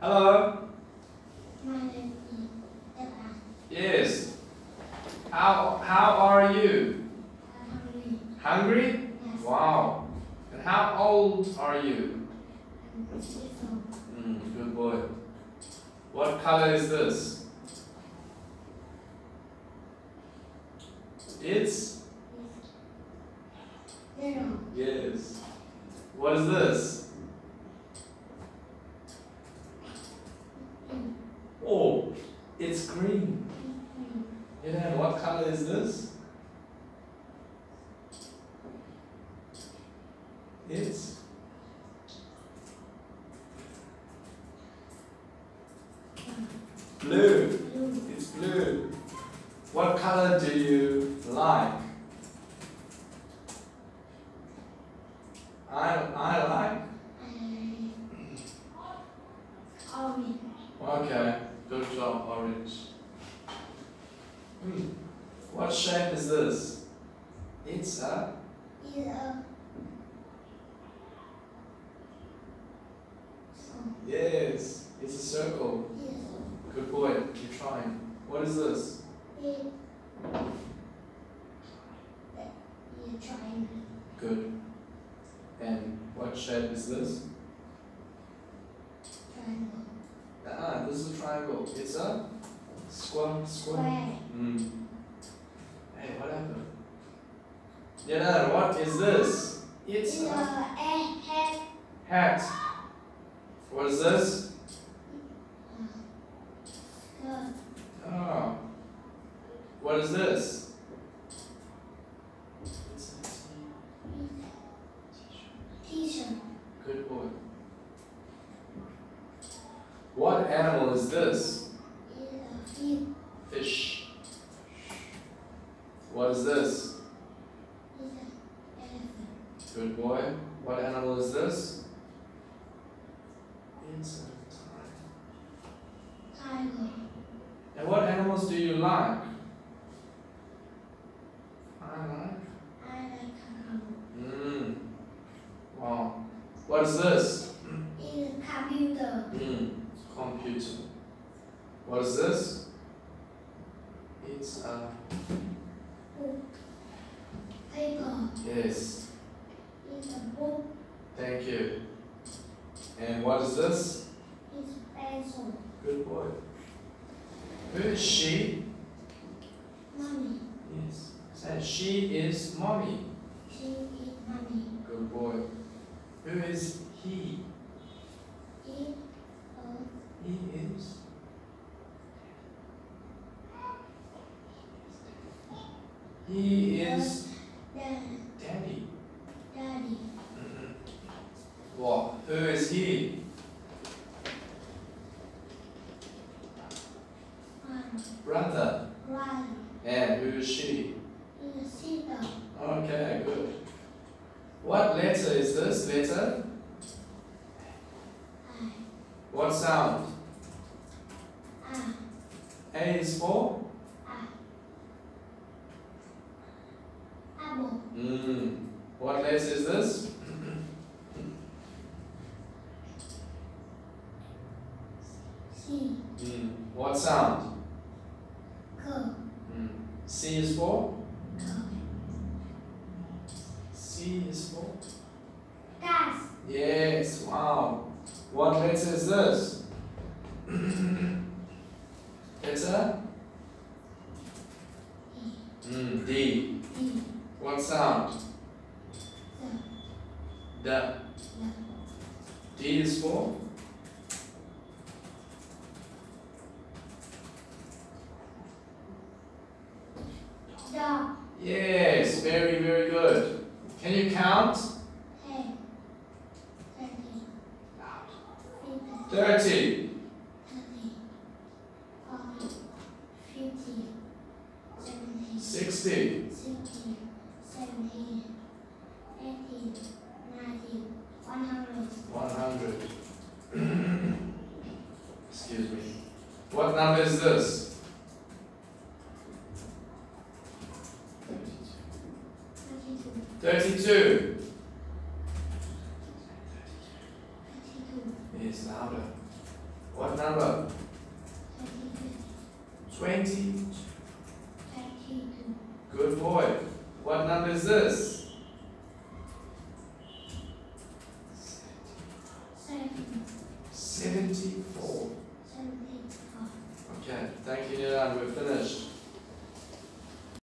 Hello. My name is Eva. Yes. How are you? Hungry. Hungry? Yes. Wow. And how old are you? I'm beautiful. Good boy. What color is this? It's? Yellow. Yes. What is this? Oh, it's green. Yeah, what color is this? It's blue. Blue. It's blue. What color do you like? I like. Orange. Okay, good job, orange. What shape is this? It's a Is a yes. It's a circle. yes. Good boy. You're trying. What is this? Is triangle. Good. And what shape is this? Triangle. This is a triangle. It's a square. Square. Hey, what happened? Yeah, what is this? It's Is a head. hat. What is this? Skirt. Oh. What is this? It's a T-shirt. good boy. What animal is this? Is a fish. Fish. What is this? Is a elephant. Good boy. What animal is this? It's a tiger. Tiger. And what animals do you like? I like. I like kangaroo. Wow. What is this? Is a computer. Computer. What is this? It's a Paper. yes. Is a book. Thank you. And what is this? Is pencil. Good boy. Who is she? Mommy. Yes. Say she is mommy. She is mommy. Good boy. Who is he? He He is. He is daddy. daddy. Well, who is he? Brother. Brother. And who is she? Is a sister. Okay, good. What letter is this letter? I. What sound? A. A is for? Apple. What letter is this? C. What sound? C. C is for? C. C is for? Gas. Yes, wow. What letter is this? Letter? D. D. What sound? The. D. D is for? Dog. Yes, very, very good. Can you count? 10. 30. 30. 30. 40. 50. 70. 60. 60. 70. 80. 90. 100. 100. Excuse me. What number is this? 32. 32. 32. Yes, louder. What 20. 22. Good boy. What number is this? 74. 74. Okay, thank you, Nilan. We're finished.